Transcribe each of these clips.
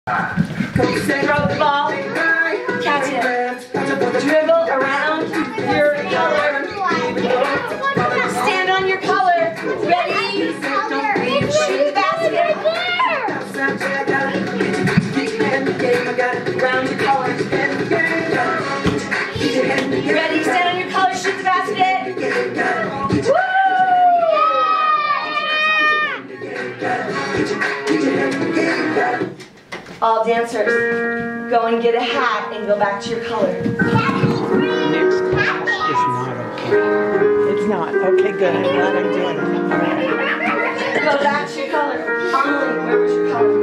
Throw the ball, catch it, dribble around your color, stand on your color, ready, shoot the basket, round your color, ready, stand on your color, shoot the basket, woo! All dancers, go and get a hat and go back to your color. It's not okay. It's not. Okay, good. I'm glad I'm doing it. Go back to your color. Amelie, where was your color?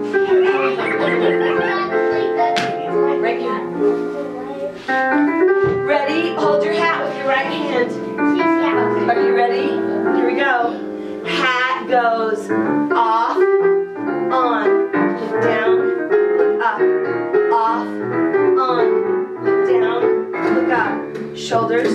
Right here. Ready? Hold your hat with your right hand. Are you ready? Here we go. Hat goes off, on, look down, look up, off, on, look down, look up. Shoulders.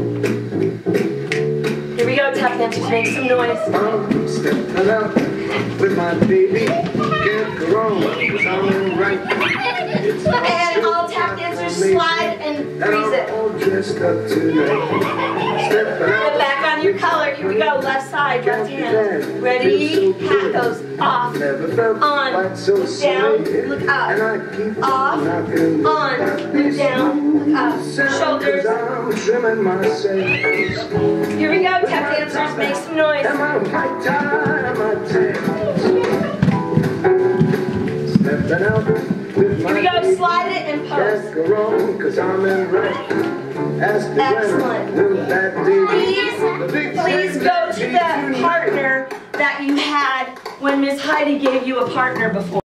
Here we go, tap dancers, make some noise. I'm stepping out with my baby. Can't go wrong, 'cause I'm right. And all tap dancers slide and freeze it. All dressed up tonight. Stepping Get out. back on your color. Here we go. Left side, left hand. Ready? Hat goes off, Never felt on, quite so look down, sweet. look And up, I keep off, knocking on, look down, look up. Shoulders. I'm trimming my sails. Here we go. Tap dancers, make some noise. And my white tie and my tail. Stepping out with my Here we go. baby. Slide it and Can't pose. go wrong, 'cause I'm in right. As the Excellent. women that day. Please go to the partner that you had when Miss Heidi gave you a partner before.